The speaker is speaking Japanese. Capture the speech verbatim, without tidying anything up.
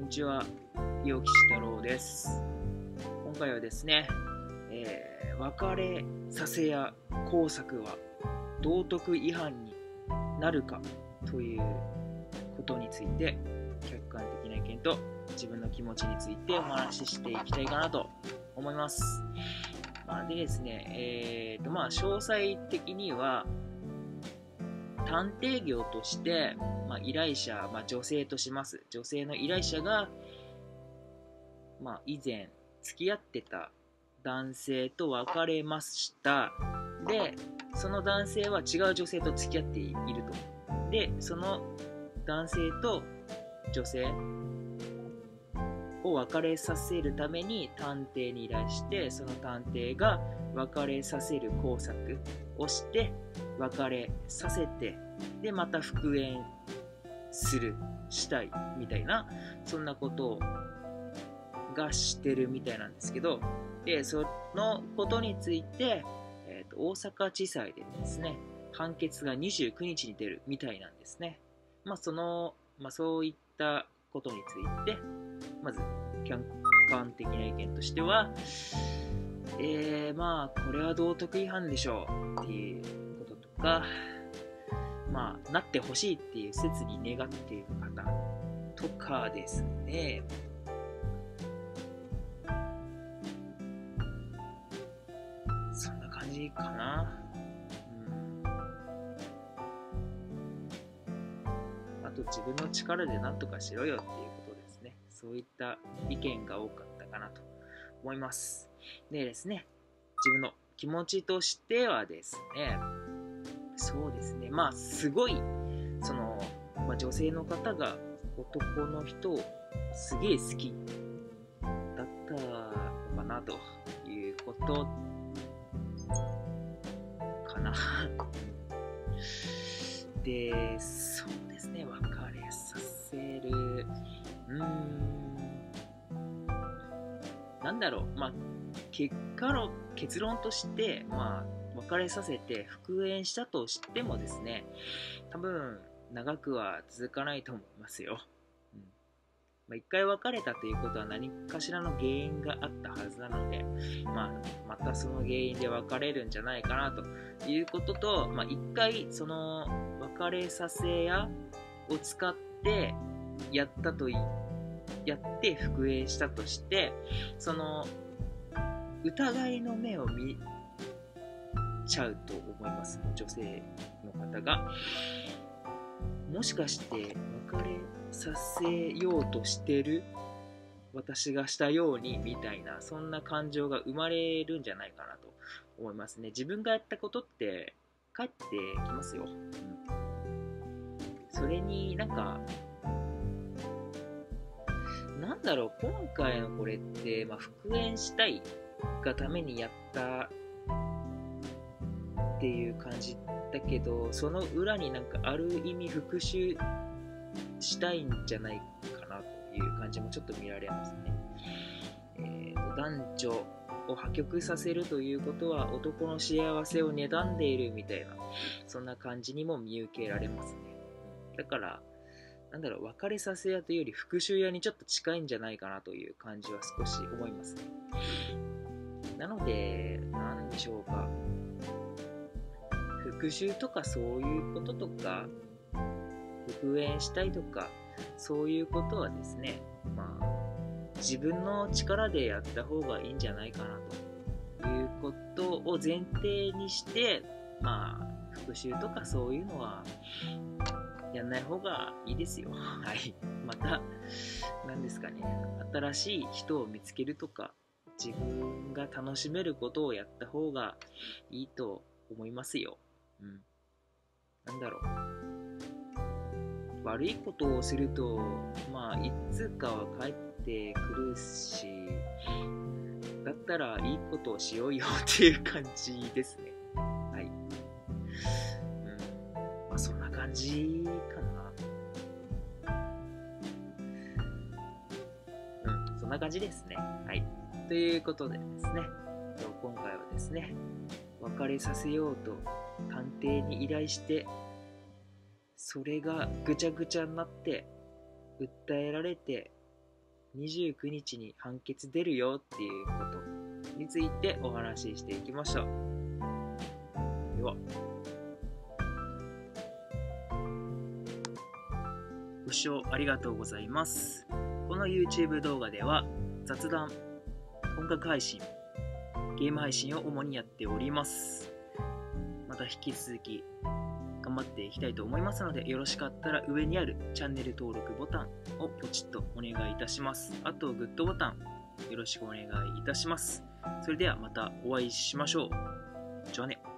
にちは、陽吉太郎です。今回はですね、えー、別れさせや工作は道徳違反になるかということについて、客観的な意見と自分の気持ちについてお話ししていきたいかなと思います。まあ、でですね、えーとまあ、詳細的には、探偵業として、まあ、依頼者、まあ、女性とします。女性の依頼者が、まあ、以前付き合ってた男性と別れました。で、その男性は違う女性と付き合っていると。で、その男性と女性を別れさせるために探偵に依頼して、その探偵が別れさせる工作をして別れさせて、でまた復縁するしたいみたいな、そんなことがしてるみたいなんですけど、でそのことについて、えーと、大阪地裁でですね、判決がにじゅうくにちに出るみたいなんですね。まあその、まあ、そういったことについて、まず客観的な意見としては、えー、まあこれは道徳違反でしょうっていうこととか、まあなってほしいっていう切に願っている方とかですね、そんな感じかな。うん、あと自分の力で何とかしろよっていうことですね。そういった意見が多かったかなと思います。でですね、自分の気持ちとしてはですね、そうですね、まあすごいその、まあ、女性の方が男の人をすげえ好きだったのかなということかなで、そうですね、別れさせる、うーん、なんだろう、まあ結果の結論として、まあ別れさせて復縁したとしてもですね、多分長くは続かないと思いますよ。うんまあ、一回別れたということは何かしらの原因があったはずなので、まあ、またその原因で別れるんじゃないかなということと、まあ、一回その別れさせ屋を使ってやったといやって復縁したとして、その疑いの目を見ちゃうと思います、女性の方が。もしかして別れさせようとしてる私がしたようにみたいな、そんな感情が生まれるんじゃないかなと思いますね。自分がやったことって返ってきますよ。うん、それになんかなんだろう、今回のこれって、まあ、復縁したいがためにやったっていう感じだけど、その裏になんかある意味復讐したいんじゃないかなという感じもちょっと見られますね。えーと、男女を破局させるということは男の幸せを妬んでいるみたいな、そんな感じにも見受けられますね。だからなんだろう、別れさせ屋というより復讐屋にちょっと近いんじゃないかなという感じは少し思いますね。なので、なんでしょうか、復讐とかそういうこととか、復縁したいとか、そういうことはですね、まあ、自分の力でやった方がいいんじゃないかなということを前提にして、まあ、復讐とかそういうのは、やんない方がいいですよ。はい。また、何ですかね、新しい人を見つけるとか、自分が楽しめることをやった方がいいと思いますよ。うん。なんだろう。悪いことをすると、まあ、いつかは帰ってくるし、だったらいいことをしようよっていう感じですね。はい。うん。まあ、そんな感じかな。うん、そんな感じですね。はい。ということでですね、今回はですね、別れさせようと探偵に依頼して、それがぐちゃぐちゃになって、訴えられて、 にじゅうくにちに判決出るよっていうことについてお話ししていきましょう。では、ご視聴ありがとうございます。この YouTube 動画では雑談、音楽配信、ゲーム配信を主にやっております。また引き続き頑張っていきたいと思いますので、よろしかったら上にあるチャンネル登録ボタンをポチッとお願いいたします。あとグッドボタンよろしくお願いいたします。それではまたお会いしましょう。じゃあね。